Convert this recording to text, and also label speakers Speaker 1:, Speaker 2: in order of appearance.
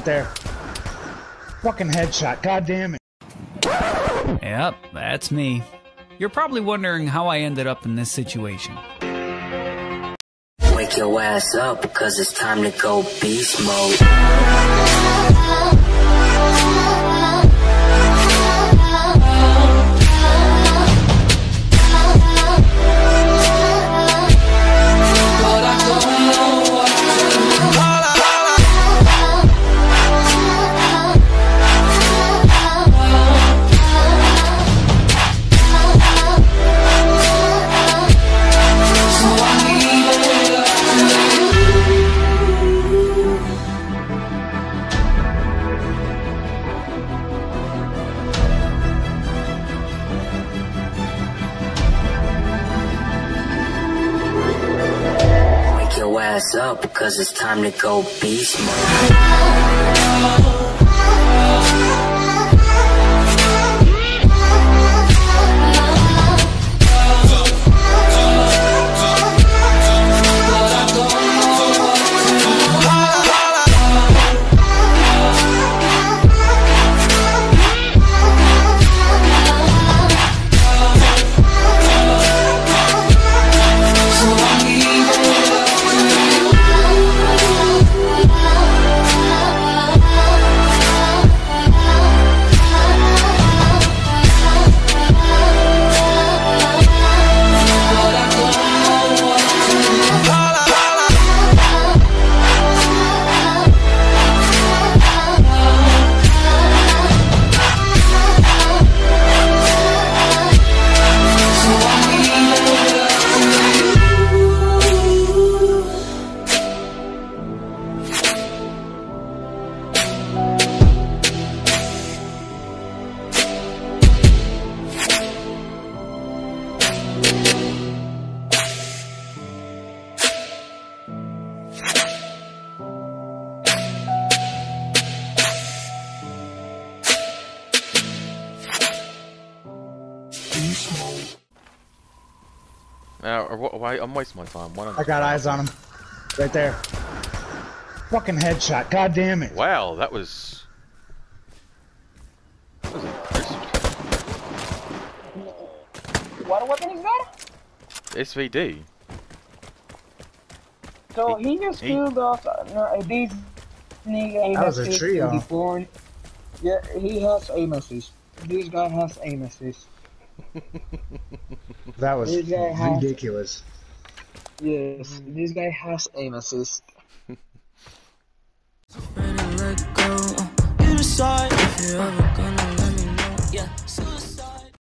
Speaker 1: there. Fucking headshot. God damn it.
Speaker 2: Yep, that's me. You're probably wondering how I ended up in this situation.
Speaker 3: Wake your ass up, because it's time to go beast mode. Ass up, because it's time to go beast mode.
Speaker 4: I'm wasting my time.
Speaker 1: I got eyes on him. Right there. Fucking headshot. God damn it.
Speaker 4: Wow, that was impressive.
Speaker 5: What weapon is that?
Speaker 4: SVD.
Speaker 5: So he just killed us. These niggas.
Speaker 1: That was a trio.
Speaker 5: Yeah, he has aim assist. This guy has aim assist.
Speaker 1: That was ridiculous.
Speaker 5: Yes, this guy has aim assist.